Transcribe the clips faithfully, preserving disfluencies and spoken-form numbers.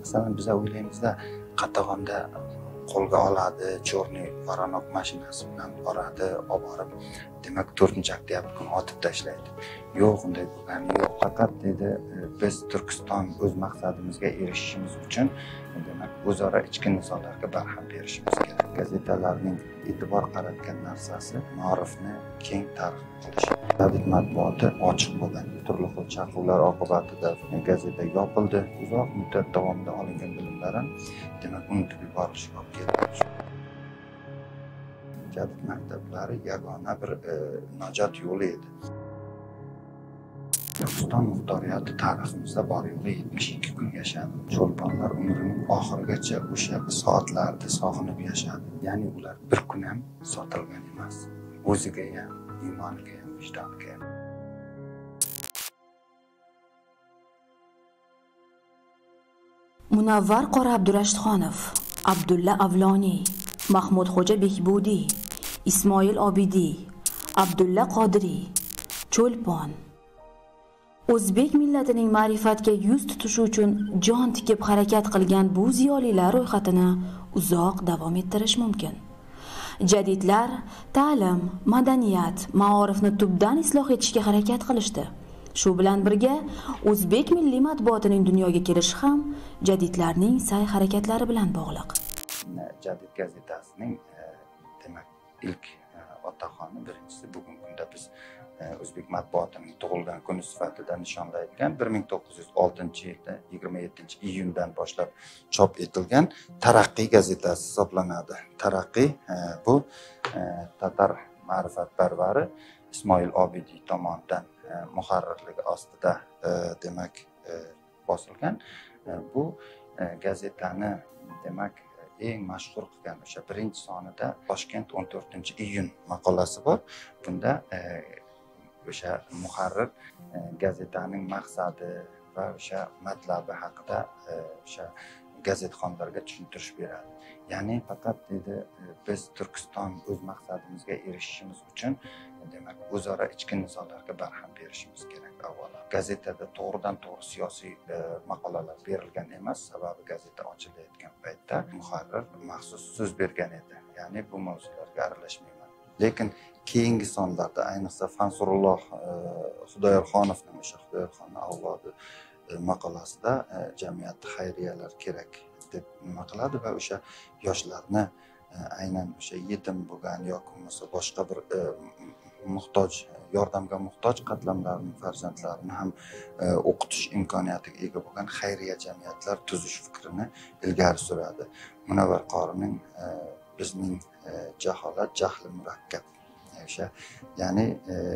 Masalan, biz o'ylaymizda Qatag'onda qo'lga oladi, cho'rniy voronok mashinasi bilan boradi, olib borib, demak, to'rtinchi oktyabr kuni otib tashlaydi. Yo'q, unday bo'lgani yo'q. Faqat dedi, biz Turkiston o'z maqsadimizga erishishimiz uchun, demak, o'zaro ichki nizolarga barham berishimiz kerak. Gazetalarning e'tibor qaratgan narsasi ma'rifni keng targ'ib qilish. Jadid matbuoti ochiq bo'lgan. Turli xil chaquvlar oqibatida gazeta yopildi. Uzoq muddat davomida olingan bilimlar ham, demak, unutib yuborilishiga olib keldi. Jadid maktablari yagona bir najot yo'li edi. Turkiston muxtoriyati tariximizda bor yo'g'i yetmish ikki kun yashadi. Cho'lponlar umrining oxirigacha o'sha soatlarda sog'inib yashadi. Ya'ni ular bir kun ham sotilgan emas. O'ziga ham, iymoniga ham, vijdoniga ham. Munavvar Qori Abdurashidxonov, Abdulla Avloniy, Mahmudxo'ja Bekbudiy, Ismoil Obidiy, Abdulla Qodiriy, Cho'lpon. O'zbek millatining ma'rifatga yuz tutishi uchun jon tikib harakat qilgan bu ziyolilar ro'yxatini uzoq davom ettirish mumkin. Jadidlar ta'lim, madaniyat, ma'orifni tubdan isloh etishga harakat qilishdi. Shu bilan birga o'zbek milliy matbuotining dunyoga kelishi ham jadidlarning sa'y-harakatlari bilan bog'liq. Jadid gazetasining demak ilk otaxoni birinchisi bugungi kunda biz o'zbek matbuotining tug'ilgan kuni sifatida nishonlaydigan bir ming to'qqiz yuz oltinchi yilda yigirma yettinchi iyundan boshlab chop etilgan Taraqqiy gazetasi hisoblanadi. Taraqqiy bu tatar ma'rifatparvari Ismoil Obidiy tomonidan muharrirligi ostida demak bosilgan. Bu gazetani demak eng mashhur qilgan o'sha birinchi sonida Toshkent o'n to'rtinchi iyun maqolasi bor. Bunda o'sha muharrir gazetaning maqsadi va o'sha matlabi haqida o'sha gazetxonlarga tushuntirish beradi. Ya'ni faqat dedi biz Turkiston o'z maqsadimizga erishishimiz uchun demak o'zaro ichki nizolarga barham berishimiz kerak avvalo. Gazetada to'g'ridan to'g'ri siyosiy maqolalar berilgan emas, sababi gazeta ochilayotgan paytda muharrir maxsus so'z bergan edi. Ya'ni bu mavzularga aralashmayman. Lekin keyingi sonlarda ayniqsa Fansurulloh Xudoyorxonovning o'sha Xudoyorxonning avlodi maqolasida jamiyatda xayriyalar kerak deb nima qiladi va o'sha yoshlarni aynan o'sha yetim bo'lgan yoki bo'lmasa boshqa bir muhtoj, yordamga muhtoj qatlamlarning farzandlarini ham o'qitish imkoniyatiga ega bo'lgan xayriya jamiyatlar tuzish fikrini ilgari suradi. Munavvar qorining bizning jaholat jahli murakkab. O'sha ya'ni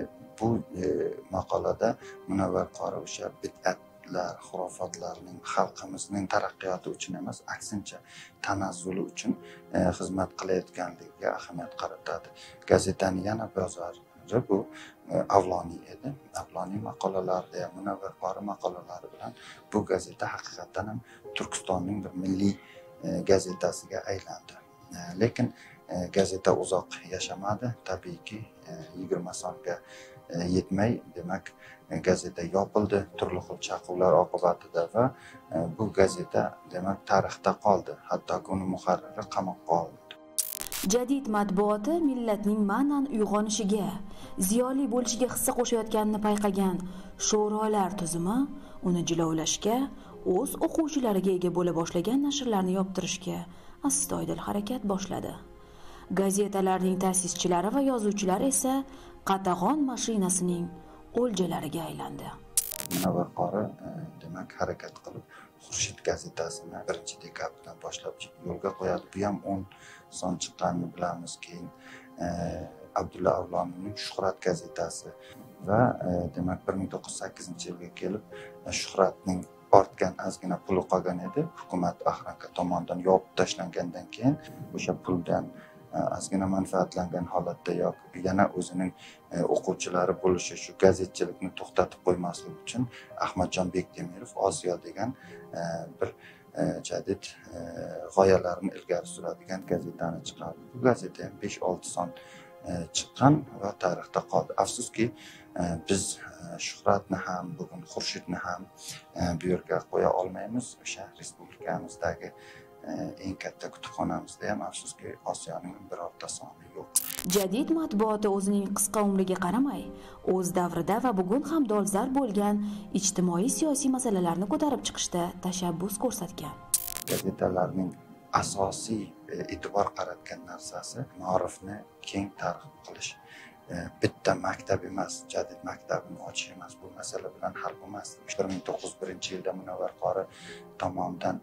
bu maqolada Munavvar qori o'sha bid'at xurofotlarning xalqimizning taraqqiyoti uchun emas, aksincha tanazzuli uchun xizmat qilayotganligiga ahamiyat qaratadi. Gazetaning yana bozori bu Avloniy edi. Avloniy maqolalarida, Munavvar qori maqolalari bilan bu gazeta haqiqatan ham Turkistonning bir milliy gazetasiga aylandi. Lekin gazeta uzoq yashamadi. Tabiiyki yigirma songa yetmay, demak, gazeta yopildi turli xil chaquvlar oqibatida va bu gazeta demak tarixda qoldi. Hattoki uni muharriri qamoqqa olindi. Jadid matbuoti millatning ma'nan uyg'onishiga, ziyoli bo'lishiga hissa qo'shayotganini payqagan sho'rolar tuzumi uni jilovlashga, o'z o'quvchilariga ega bo'la boshlagan nashrlarni yoptirishga astoydil harakat boshladi. Gazetalarning ta'sischilari va yozuvchilari esa Qatag'on mashinasining o'ljalariga aylandi. Munavvar qori demak harakat qilib Xurshid gazetasini birinchi dekabrdan boshlab yo'lga qo'yadi. Bu ham o'n son chiqqanini bilamiz. Keyin Abdulla Avloniyning Shuhrat gazetasi va demak bir ming to'qqiz yuz sakkizinchi yilga kelib Shuhratning ortgan ozgina puli qolgan edi. Hukumat Ahranka tomonidan yopib tashlangandan keyin o'sha puldan ozgina manfaatlangan holatda yoki yana o'zining o'quvchilari bo'lishi shu gazetchilikni to'xtatib qo'ymaslik uchun Ahmadjon Bektemirov Osiyo degan bir jadid g'oyalarni ilgari suradigan gazetani chiqardi. Bu gazeta ham besh olti son chiqqan va tarixda qoldi. Afsuski biz Shuhratni ham, bugun Xurshidni ham bu yerga qo'ya olmaymiz. O'sha respublikamizdagi eng katta kutubxonamizda ham afsuski Osiyoning birorta soni yo'q. Jadid matbuoti o'zining qisqa umriga qaramay, o'z davrida va bugun ham dolzarb bo'lgan ijtimoiy-siyosiy masalalarni ko'tarib chiqishda tashabbus ko'rsatgan. Gazetalarning asosiy e'tibor qaratgan narsasi ma'rifni keng targ'ib qilish. Bitta maktab emas, jadid maktabini ochish emas, bu masala bilan hal bo'lmas. bir ming to'qqiz yuz birinchi yilda Munavvar qori tomonidan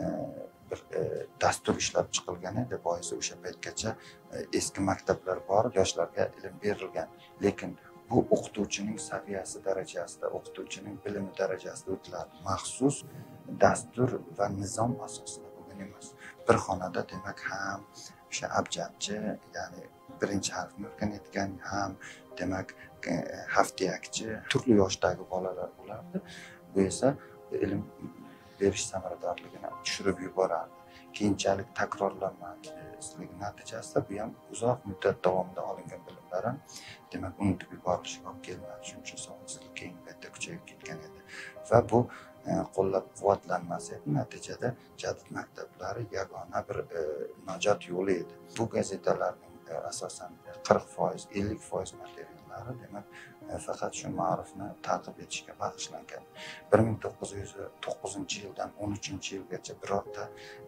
bir dastur ishlab chiqilgan edi. Boisi o'sha paytgacha eski maktablar bor, yoshlarga ilm berilgan. Lekin bu o'qituvchining saviyasi darajasida, o'qituvchining bilimi darajasida o'tiladi. Maxsus dastur va nizom asosida bo'lgan emas. Bir xonada demak ham o'sha abjadchi, ya'ni birinchi harfni o'rganayotgan, ham demak haftiyakchi, turli yoshdagi bolalar bo'lardi. Bu esa ilm berish samaradorligini tushirib yuborardi. Keyinchalik takrorlanmasligi natijasida bu ham uzoq muddat davomida olingan bilimlar ham demak unutib yuborilishiga olib kelmadi. Shuning uchun savodsizlik keyingi paytda kuchayib ketgan edi. Va bu qo'llab-quvvatlanmasa edi, natijada jadid maktablari yagona bir najot yo'li edi. Bu gazetalarning asosan qirq foiz, ellik foiz materiallari demak faqat shu ma'rifni targ'ib etishga bag'ishlangan. bir ming to'qqiz yuz to'qqizinchi yildan o'n uchinchi yilgacha birorta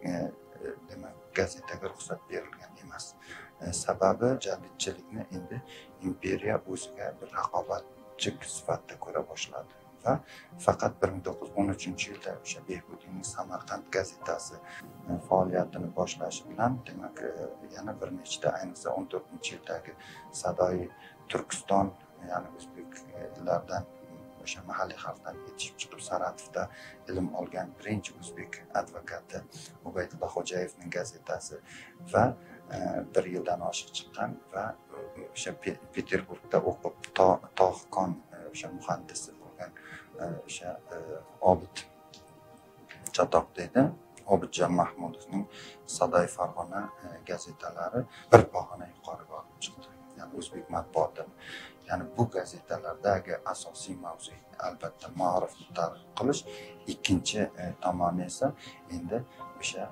demak gazetaga ruxsat berilgan emas. Sababi jadidchilikni endi imperiya o'ziga bir raqobatchi sifatida ko'ra boshladi. Va faqat bir ming to'qqiz yuz o'n uchinchi yilda o'sha Behbudiyning Samarqand gazetasi faoliyatini boshlashi bilan demak yana bir nechta, ayniqsa o'n to'rtinchi yildagi Sadoyi Turkiston, ya'ni o'zbeklardan o'sha mahalliy xalqdan yetishib chiqib Saratovda ilm olgan birinchi o'zbek advokati Ubaydulla Xo'jayevning gazetasi va bir yildan oshiq chiqqan va o'sha Peterburgda o'qib Tohkon o'sha muhandisi bo'lgan o'sha Obid Chatoq deydi, Obidjon Mahmudovning Sadoy Farg'ona gazetalari bir pog'ona yuqoriga olib chiqdi. Ya'ni o'zbek matbuoti. Ya'ni bu gazetalardagi asosiy mavzu albatta ma'rifni targ'ib qilish, ikkinchi tomoni esa endi o'sha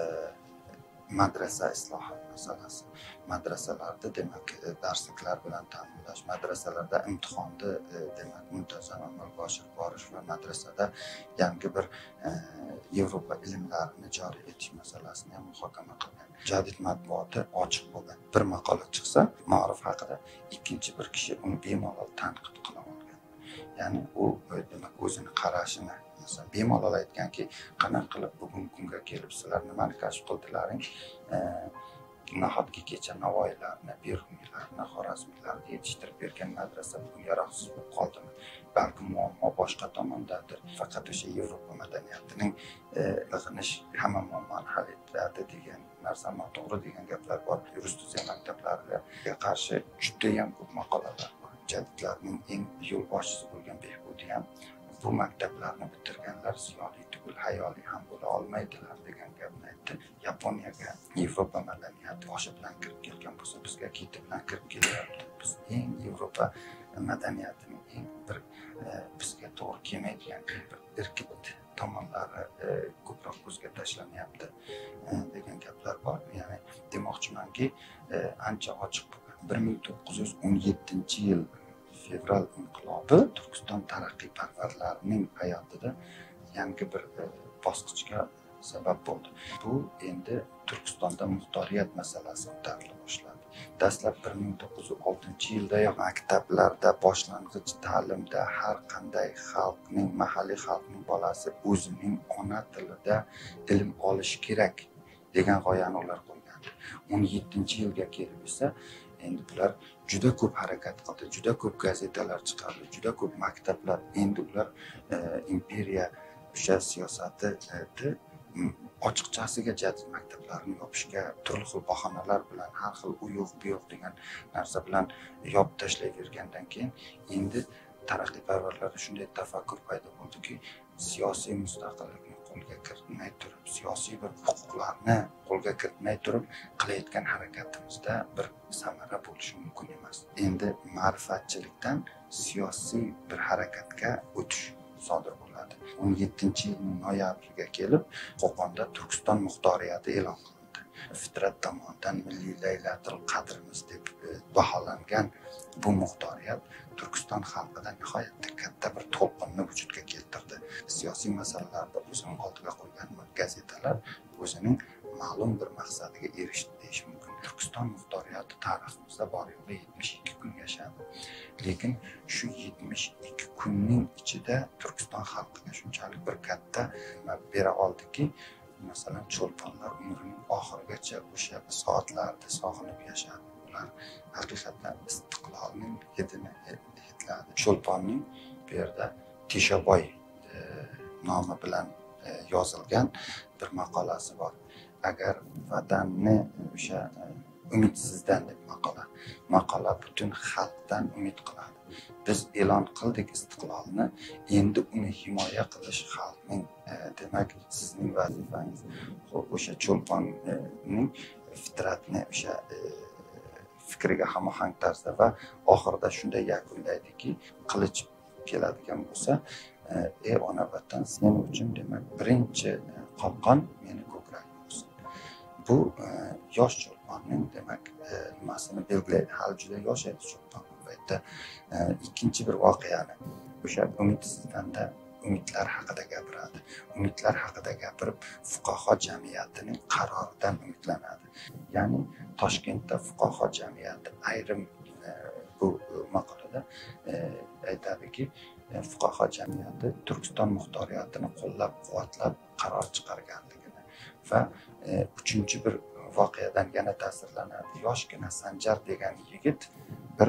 madrasa islohot masalasi. Madrasalarda demak darsliklar bilan ta'minlash, madrasalarda imtihonni demak muntazam amalga oshirib borish va madrasada yangi bir Yevropa ilmlarini joriy etish masalasini ham muhokama qilgan. Jadid matbuoti ochiq bo'lgan. Bir maqola chiqsa, ma'rif haqida ikkinchi bir kishi uni bemalol tanqid qila olgan. Ya'ni u demak o'zini qarashini masalan bemalol aytganki, qanaqa qilib bugungi kunga kelib sizlar nimani kashf qildilaring? Nahotki kecha Navoiylarni, Beruniylarni, Xorazmiylarni yetishtirib bergan madrasa bugun yaroqsiz bo'lib qoldimi? Balki muammo boshqa tomondadir. Faqat o'sha Yevropa madaniyatining ig'inish hamma muammoni hal etadi degan narsa noto'g'ri degan gaplar bor. Yuristizya maktablariga qarshi juda ham ko'p maqolalar bor. Jadidlarning eng yo'lboshchisi bo'lgan Behbudiy ham bu maktablarni bitirganlar ziyoli tugul hayoli ham bo'la olmaydilar degan gapni aytdi. Yaponiyaga Yevropa madaniyati oshi bilan kirib kelgan bo'lsa, bizga keti bilan kirib kelyapti. Biz eng Yevropa madaniyatining eng bir bizga to'g'ri kelmaydigan bir irkit tomonlari ko'proq ko'zga tashlanyapti degan gaplar bor. Ya'ni demoqchimanki, ancha ochiq bo'lgan. bir ming to'qqiz yuz o'n yettinchi yil fevral inqilobi Turkiston taraqqiyparvarlarining hayotida yangi bir bosqichga sabab bo'ldi. Bu endi Turkistonda muxtoriyat masalasi ko'tarila boshladi. Dastlab bir ming to'qqiz yuz oltinchi yildayoq maktablarda, boshlang'ich ta'limda har qanday xalqning, mahalliy xalqning bolasi o'zining ona tilida ilm olishi kerak degan g'oyani ular qo'ygan. o'n yettinchi yilga kelib esa endi bular juda ko'p harakat qildi, juda ko'p gazetalar chiqardi, juda ko'p maktablar. Endi ular imperiya o'sha siyosatini ochiqchasiga jadid maktablarini yopishga turli xil bahonalar bilan, har xil u yo'q bu yo'q degan narsa bilan yopib tashlayvergandan keyin endi taraqqiyparvarlarda shunday tafakkur paydo bo'ldiki, siyosiy mustaqillikni qo'lga kiritmay turib, siyosiy bir huquqlarni qo'lga kiritmay turib qilayotgan harakatimizda bir samara bo'lishi mumkin emas. Endi ma'rifatchilikdan siyosiy bir harakatga o'tish sodir bo'ladi. o'n yettinchi yilning noyabriga kelib Qo'qonda Turkiston muxtoriyati e'lon qilindi. Fitrat tomonidan milliy laylatul qadrimiz deb baholangan bu muxtoriyat Turkiston xalqida nihoyatda katta bir to'lqinni vujudga keltirdi. Siyosiy masalalarda o'zining oldiga qo'ygan gazetalar o'zining ma'lum bir maqsadiga erishdi deyish mumkin. Turkiston muxtoriyati tariximizda bor yo'g'i yetmish ikki kun yashadi. Lekin shu yetmish ikki kunning ichida Turkiston xalqiga shunchalik bir katta bera oldiki, masalan, cho'lponlar umrining oxirigacha o'sha soatlarda sog'inib yashadi. Ular haqiqatan istiqlolning hidini hidladi. Cho'lponning bu yerda Teshaboy nomi bilan yozilgan bir maqolasi bor. Agar vatanni o'sha umidsizdan deb maqola. Maqola butun xalqdan umid qiladi. Biz e'lon qildik istiqlolni, endi uni himoya qilish xalqning, demak, sizning vazifangiz. O'sha cho'lponning fitratni o'sha fikriga hamohang tarzda va oxirida shunday yakunlaydiki, qilich keladigan bo'lsa, ey ona vatan, sen uchun demak birinchi qopqon meni ko'kragim bo'lsin. Bu yosh cho'lponning demak nimasini belgilaydi. Hali juda yosh edi cho'lpon bu paytda. Ikkinchi bir voqeani o'sha umidsizlanda umidlar haqida gapiradi. Umidlar haqida gapirib, fuqaho jamiyatining qaroridan umidlanadi. Ya'ni Toshkentda fuqaho jamiyati ayrim bu maqolada aytadiki, fuqaho jamiyati Turkiston muxtoriyatini qo'llab-quvvatlab qaror chiqarganligini va uchinchi bir voqeadan yana ta'sirlanadi. Yoshgina Sanjar degan yigit bir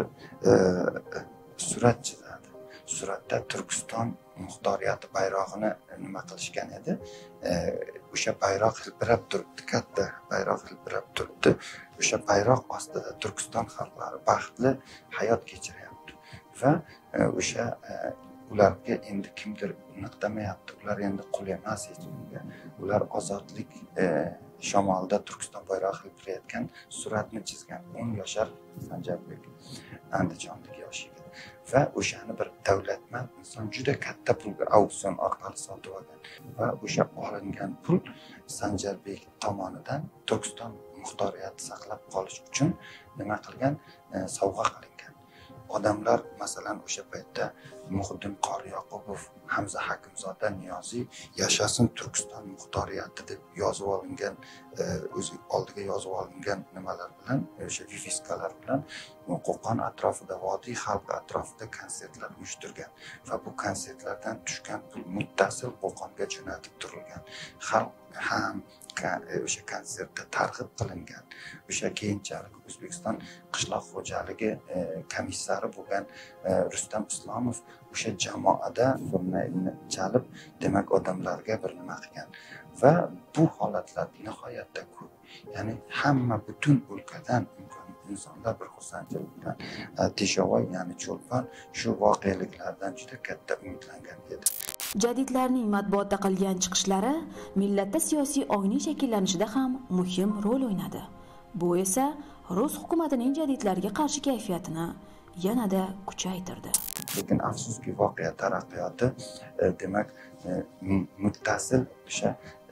surat chizadi. Suratda Turkiston muxtoriyati bayrog'ini nima qilishgan edi? O'sha bayroq hilpirab turibdi, katta bayroq hilpirab turibdi. O'sha bayroq ostida Turkiston xalqlari baxtli hayot kechiryapti va o'sha ularga endi kimdir niqtamayapti. Ular endi qul emas hech kimga. Ular ozodlik shamolida Turkiston bayrog'i hilpirayotgan suratni chizgan o'n yoshar Sanjarbek, Andijondagi yosh yigit. Va o'shani bir davlatmand inson juda katta pulga auksion orqali sotib olgan va o'sha olingan pul Sanjarbek tomonidan Turkiston muxtoriyati saqlab qolish uchun nima qilgan? Sovg'a qilingan. Odamlar masalan o'sha paytda Muhiddin Qori Yoqubov, Hamza Hakimzoda Niyoziy yashasin Turkiston muxtoriyati deb yozib olingan, o'zi oldiga yozib olingan nimalar bilan, o'sha vifiskalar bilan Qo'qon atrofida, vodiy xalqi atrofida konsertlar uyushtirgan va bu konsertlardan tushgan pul muttasil Qo'qonga jo'natib turilgan. Xalq ham o'sha konsertda targ'ib qilingan. O'sha keyinchalik O'zbekiston qishloq xo'jaligi komissari bo'lgan Rustam Islomov o'sha jamoada surnayni chalib, demak odamlarga bir nima qilgan va bu holatlar nihoyatda ko'p. Ya'ni hamma butun o'lkadan insonlar bir xursandchilik bilan Teshaboy, ya'ni cho'lpon shu voqeliklardan juda katta umidlangan edi. Jadidlarning matbuotda qilgan chiqishlari millatda siyosiy ongning shakllanishida ham muhim rol o'ynadi. Bu esa Rus hukumatining jadidlarga qarshi kayfiyatini yanada kuchaytirdi. Lekin afsuski voqea taraqqiyoti demak muttasil o'sha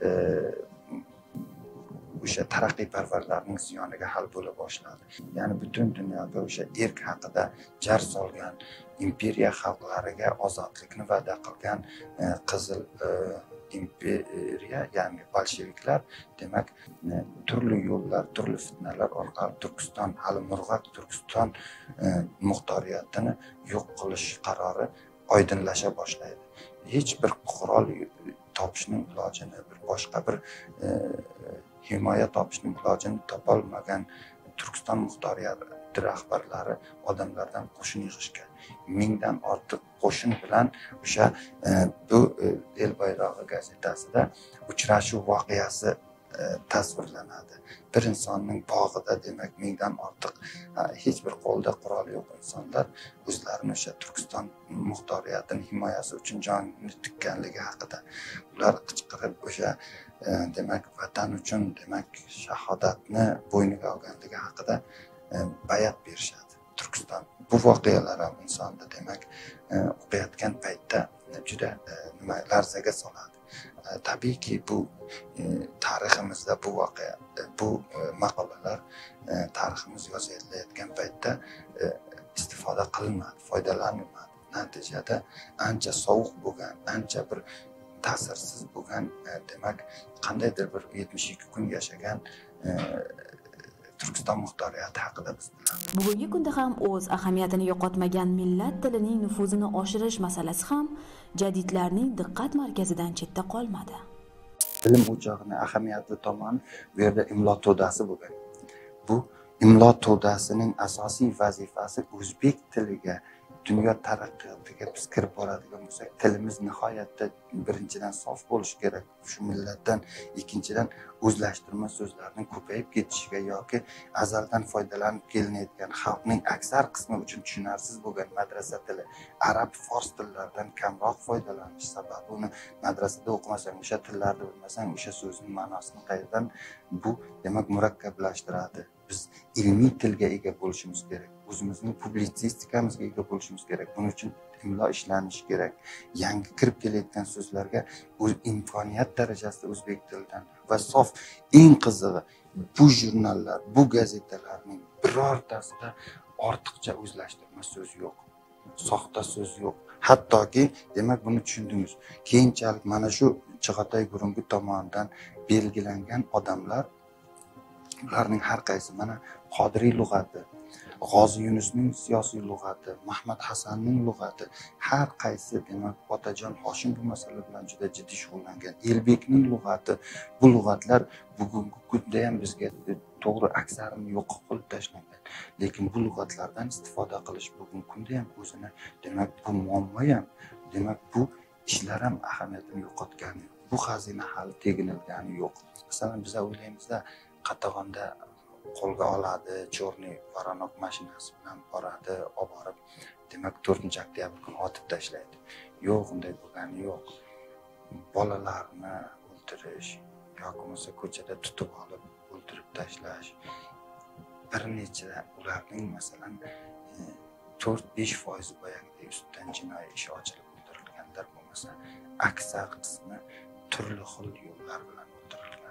o'sha taraqqiyparvarlarning ziyoniga hal bo'la boshladi. Ya'ni butun dunyoga o'sha erk haqida jar solgan, imperiya xalqlariga ozodlikni va'da qilgan qizil imperiya, ya'ni bolsheviklar demak turli yo'llar, turli fitnalar orqali Turkiston, hali murg'ak Turkiston muxtoriyatini yo'q qilish qarori oydinlasha boshlaydi. Hech bir qurol topishning ilojini, bir boshqa bir himoya topishning ilojini topolmagan Turkiston muxtoriyati rahbarlari odamlardan qo'shin yig'ishga, mingdan ortiq qo'shin bilan o'sha bu El bayrog'i gazetasida uchrashuv voqeasi tasvirlanadi. Bir insonning bog'ida demak mingdan ortiq hech bir qo'lda quroli yo'q insonlar o'zlarini o'sha Turkiston muxtoriyatining himoyasi uchun jonini tikkanligi haqida ular qichqirib o'sha demak vatan uchun demak shahodatni bo'yniga olganligi haqida bayat berishadi. Turkiston bu voqealar ham insonni demak o'qiyotgan paytda juda nima larzaga soladi. Tabiiyki bu tariximizda bu voqea bu maqolalar tariximiz yozilayotgan paytda istifoda qilinmadi, foydalanilmadi. Natijada ancha sovuq bo'lgan, ancha bir ta'sirsiz bo'lgan demak qandaydir bir yetmish ikki kun yashagan Turkiston muxtoriyati haqida biz bilamiz. Bugungi kunda ham o'z ahamiyatini yo'qotmagan millat tilining nufuzini oshirish masalasi ham jadidlarning diqqat markazidan chetda qolmadi. Bilim o'chog'ining ahamiyatli tomoni bu yerda imlo to'dasi bo'lgan. Bu imlo to'dasining asosiy vazifasi o'zbek tiliga dunyo taraqqiyotiga biz kirib boradigan bo'lsak, tilimiz nihoyatda birinchidan sof bo'lishi kerak. Shu millatdan, ikkinchidan o'zlashtirma so'zlarning ko'payib ketishiga yoki azaldan foydalanib kelinayotgan xalqning aksar qismi uchun tushunarsiz bo'lgan madrasa tili, arab, fors tillaridan kamroq foydalanish sababi uni madrasada o'qimasang, o'sha tillarni bilmasang, o'sha so'zning ma'nosini qayerdan bu demak murakkablashtiradi. Biz ilmiy tilga ega bo'lishimiz kerak. O'zimizning publitsistikamizga ega bo'lishimiz kerak. Buning uchun imlo ishlanishi kerak. Yangi kirib kelayotgan so'zlarga o'z imkoniyat darajasida o'zbek tilidan va sof eng qizig'i bu jurnallar, bu gazetalarning birortasida ortiqcha o'zlashtirma so'z yo'q. Soxta so'z yo'q. Hattoki demak buni tushundingiz. Keyinchalik mana shu Chig'atoy Gurungi tomonidan belgilangan odamlar ularning har qaysi mana Qodiriy lug'ati, G'ozi Yunusning siyosiy lug'ati, Mahmad Hasanning lug'ati, har qaysi demak Otajon Hoshim bu masala bilan juda jiddiy shug'ullangan. Elbekning lug'ati, bu lug'atlar bugungi kunda ham bizga to'g'ri aksarini yo'q qilib tashlangan. Lekin bu lug'atlardan istifoda qilish bugungi kunda ham o'zini demak bu muammo ham, demak bu ishlar ham ahamiyatini yo'qotgani, bu xazina hali teginilgani yo'q. Masalan, biz o'ylaymizda Qatag'onda qo'lga oladi, Chorniy Voronok mashinasi bilan boradi, olib borib, demak to'rtinchi oktyabr kuni otib tashlaydi. Yo'q, unday bo'lgani yo'q. Bolalarni o'ldirish yoki bo'lmasa ko'chada tutib olib o'ldirib tashlash bir necha ularning masalan to'rt besh foiz boyagidek ustidan jinoiy ish ochilib o'ldirilganlar bo'lmasa, aksar qismi turli xil yo'llar bilan o'ldirilgan.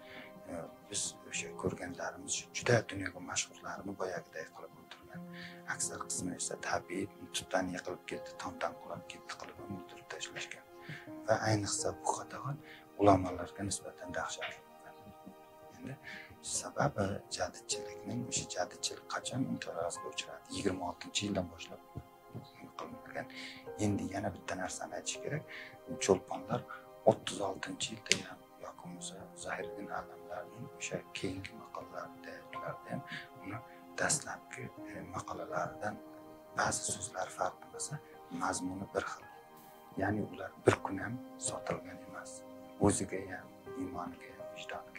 Biz o'sha ko'rganlarimiz juda dunyoga mashhurlarni boyagiday qilib o'ldirgan. Aksar qismi esa tabiiy tutdan yiqilib ketdi, tomdan qulab ketdi qilib o'ldirib tashlashgan. Va ayniqsa bu Qatag'on ulamolarga nisbatan dahshatli. Endi sababi jadidchilikning, o'sha jadidchilik qachon inqirozga uchradi? yigirma oltinchi yildan boshlab qilingan. Endi yana bitta narsani aytish kerak. Cho'lponlar o'ttiz oltinchi yilda ham yoki bo'lmasa Zahiriddin Alamlarning o'sha keyingi maqolalarida ham uni dastlabki maqolalaridan ba'zi so'zlar farq bo'lsa, mazmuni bir xil. Ya'ni ular bir kun ham sotilgan emas. O'ziga ham, iymoniga ham, vijdoniga